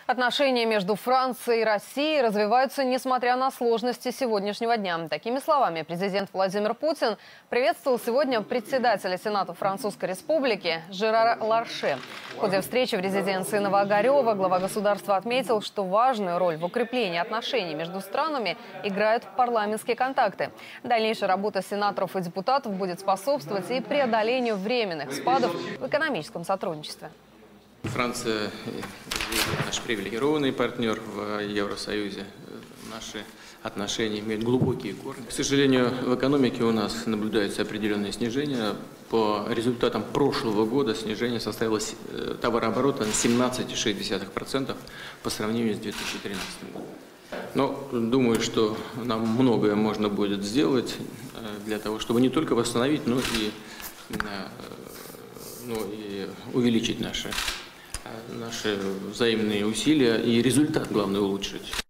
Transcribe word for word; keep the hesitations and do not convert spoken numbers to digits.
Отношения между Францией и Россией развиваются, несмотря на сложности сегодняшнего дня. Такими словами президент Владимир Путин приветствовал сегодня председателя Сената Французской Республики Жерара Ларше. В ходе встречи в резиденции Новоогарева глава государства отметил, что важную роль в укреплении отношений между странами играют парламентские контакты. Дальнейшая работа сенаторов и депутатов будет способствовать и преодолению временных спадов в экономическом сотрудничестве. Франция наш привилегированный партнер в Евросоюзе. Наши отношения имеют глубокие корни. К сожалению, в экономике у нас наблюдается определенное снижение. По результатам прошлого года снижение составило товарооборота на семнадцать целых шесть десятых процента по сравнению с две тысячи тринадцатым годом. Но думаю, что нам многое можно будет сделать для того, чтобы не только восстановить, но и, ну, и увеличить наши наши взаимные усилия и результат, главное, улучшить.